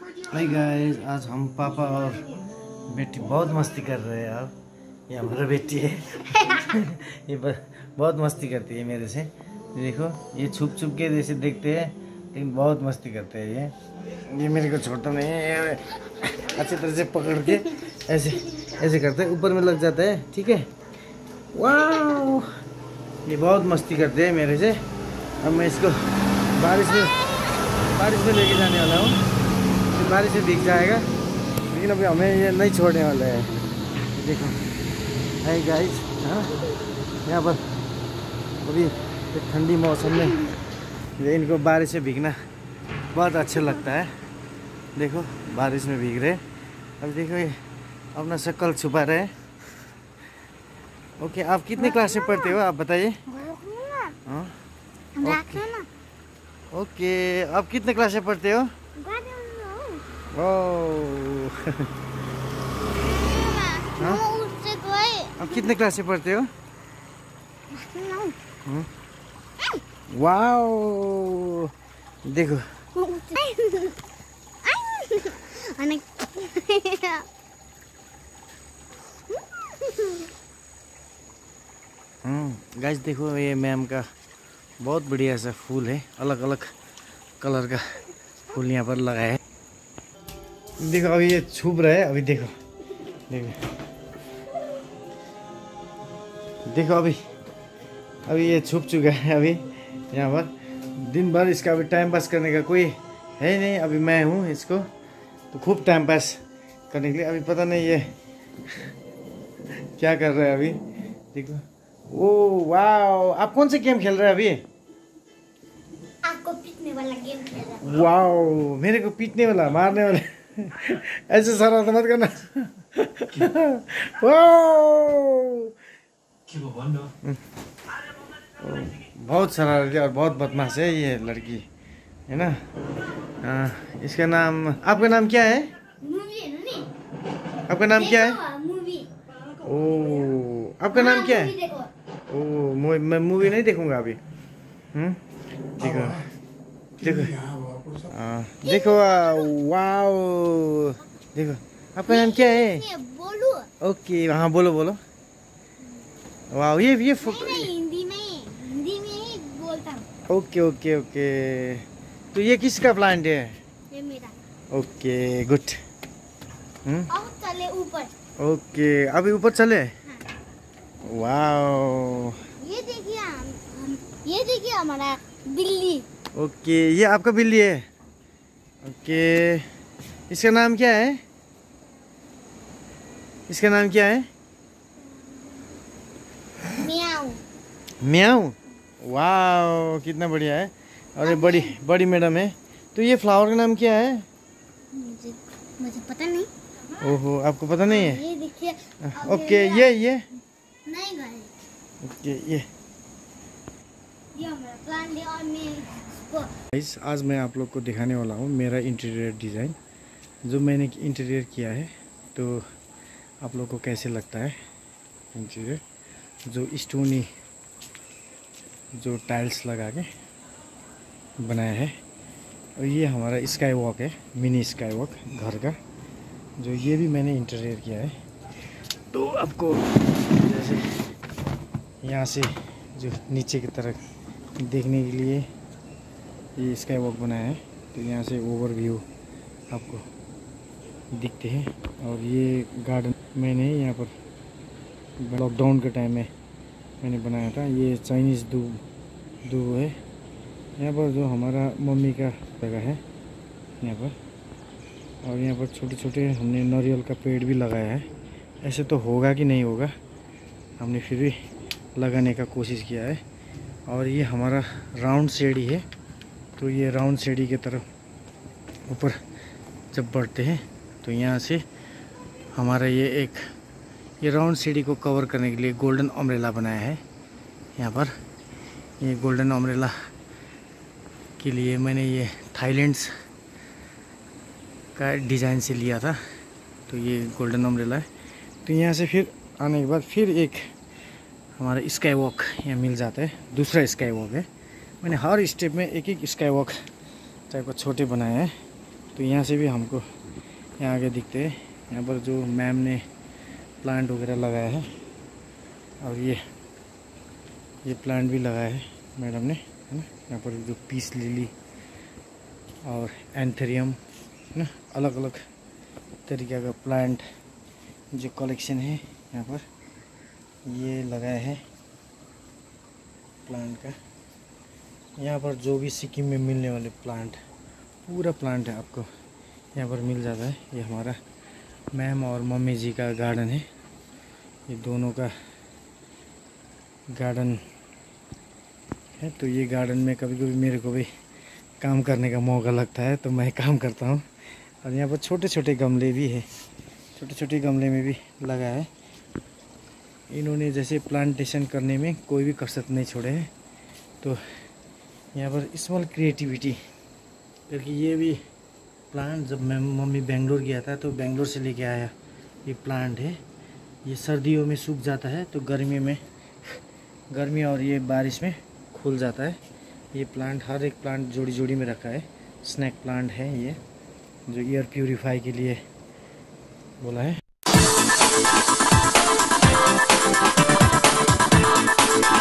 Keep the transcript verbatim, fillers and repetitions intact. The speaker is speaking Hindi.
हाय गाइस, आज हम पापा और बेटी बहुत मस्ती कर रहे हैं। अब ये हमारा बेटी है। ये बहुत मस्ती करती है मेरे से। देखो, ये छुप छुप के जैसे देखते हैं, लेकिन बहुत मस्ती करते हैं। ये ये मेरे को छोड़ता नहीं है। अच्छी तरह से पकड़ के ऐसे ऐसे करते हैं, ऊपर में लग जाता है। ठीक है, वाह, ये बहुत मस्ती करते हैं मेरे से। अब मैं इसको बारिश में बारिश में लेके जाने वाला हूँ। बारिश से भीग जाएगा, लेकिन अभी हमें ये नहीं छोड़ने वाला है। देखो हाय गाइस, हाँ, यहाँ पर अभी ठंडी मौसम में ये इनको बारिश से भीगना बहुत अच्छा लगता है। देखो बारिश में भीग रहे। अब देखो ये अपना शक्ल छुपा रहे हैं। ओके, आप कितने क्लास में पढ़ते हो, आप बताइए। हाँ, ओके, ओके, आप कितने क्लास में पढ़ते हो? हाँ? आप कितने क्लास से पढ़ते हो? वाओ, देखो हम्म गाइस, देखो ये मैम का बहुत बढ़िया सा फूल है। अलग अलग कलर का फूल यहाँ पर लगाया है। देखो अभी ये छुप रहा है। अभी देखो देखो देखो अभी अभी ये छुप चुका है। अभी यहाँ पर दिन भर इसका अभी टाइम पास करने का कोई है नहीं। अभी मैं हूँ इसको तो खूब टाइम पास करने के लिए। अभी पता नहीं ये क्या कर रहा है। अभी देखो, ओ वाओ, आप कौन से गेम खेल रहे हैं अभी? आपको पीटने वाला गेम खेल रहा है। वाओ, मेरे को पीटने वाला, मारने वाला। ऐसे सारा मत करना। बहुत शरारती और बहुत बदमाश है ये लड़की, है ना। आ, इसका नाम, आपका नाम क्या है? आपका नाम क्या है? ओ, आपका नाम क्या है? ओ, मैं मूवी नहीं देखूंगा अभी। हम्म देखो देखो आ, देखो, वाओ, देखो आपका नाम क्या है? बोलो। ओके, हाँ बोलो बोलो। वाओ, ये ये हिंदी में हिंदी में ही बोलता हूँ। Okay okay okay. तो ये किसका प्लांट है? ये मेरा। Okay, good. हम्म अब चले ऊपर। ओके, अभी ऊपर चले। हाँ। वाओ, ये देखिए, हम ये देखिए हमारा बिल्ली। ओके, ये आपका बिल्ली है। ओके, इसका नाम क्या है? इसका नाम क्या है? म्याऊ। म्याऊ। वाओ, कितना बढ़िया है। और ये बड़ी बड़ी मैडम है। तो ये फ्लावर का नाम क्या है? मुझे मुझे पता नहीं। ओहो, आपको पता नहीं है? ये देखिए। ओके, ये ये नहीं गए। ओके, ये ये हमारा प्लान है और मैं इसको गाइस, आज मैं आप लोग को दिखाने वाला हूँ मेरा इंटीरियर डिज़ाइन, जो मैंने इंटीरियर किया है। तो आप लोग को कैसे लगता है इंटीरियर? जो स्टोनी जो टाइल्स लगा के बनाया है। और ये हमारा स्काई वॉक है, मिनी स्काई वॉक घर का, जो ये भी मैंने इंटीरियर किया है। तो आपको जैसे यहाँ से जो नीचे की तरफ देखने के लिए ये स्काई वॉक बनाया है। तो यहाँ से ओवरव्यू आपको दिखते हैं। और ये गार्डन मैंने यहाँ पर लॉकडाउन के टाइम में मैंने बनाया था। ये चाइनीज़ दूब दूब है यहाँ पर, जो हमारा मम्मी का जगह है यहाँ पर। और यहाँ पर छोटे छोटे हमने नारियल का पेड़ भी लगाया है। ऐसे तो होगा कि नहीं होगा, हमने फिर भी लगाने का कोशिश किया है। और ये हमारा राउंड सीढ़ी है। तो ये राउंड सीढ़ी की तरफ ऊपर जब बढ़ते हैं तो यहाँ से हमारा ये एक ये राउंड सीढ़ी को कवर करने के लिए गोल्डन अम्ब्रेला बनाया है। यहाँ पर ये गोल्डन अम्ब्रेला के लिए मैंने ये थाईलैंड का डिज़ाइन से लिया था। तो ये गोल्डन अम्ब्रेला है। तो यहाँ से फिर आने के बाद फिर एक हमारा स्काई वॉक यहाँ मिल जाता है। दूसरा स्काई वॉक है। मैंने हर स्टेप में एक एक स्काई वॉक टाइप का छोटे बनाए हैं। तो यहाँ से भी हमको यहाँ आगे दिखते हैं। यहाँ पर जो मैम ने प्लांट वगैरह लगाया है, और ये ये प्लांट भी लगाया है मैडम ने, है ना। यहाँ पर जो पीस लिली और एंथेरियम, है ना, अलग अलग तरीके का प्लांट जो कलेक्शन है यहाँ पर ये लगाया है प्लांट का। यहाँ पर जो भी सिक्किम में मिलने वाले प्लांट, पूरा प्लांट है आपको यहाँ पर मिल जाता है। ये हमारा मैम और मम्मी जी का गार्डन है, ये दोनों का गार्डन है। तो ये गार्डन में कभी कभी मेरे को भी काम करने का मौका लगता है तो मैं काम करता हूँ। और यहाँ पर छोटे छोटे गमले भी है, छोटे छोटे गमले में भी लगा है। इन्होंने जैसे प्लांटेशन करने में कोई भी कसरत नहीं छोड़े हैं। तो यहाँ पर स्मॉल क्रिएटिविटी क्योंकि ये भी प्लांट जब मैं मम्मी बेंगलोर गया था तो बेंगलोर से लेके आया ये प्लांट है। ये सर्दियों में सूख जाता है तो गर्मी में गर्मी और ये बारिश में खुल जाता है। ये प्लांट हर एक प्लांट जोड़ी जोड़ी में रखा है। स्नैक प्लांट है ये जो एयर प्यूरीफाई के लिए बोला है।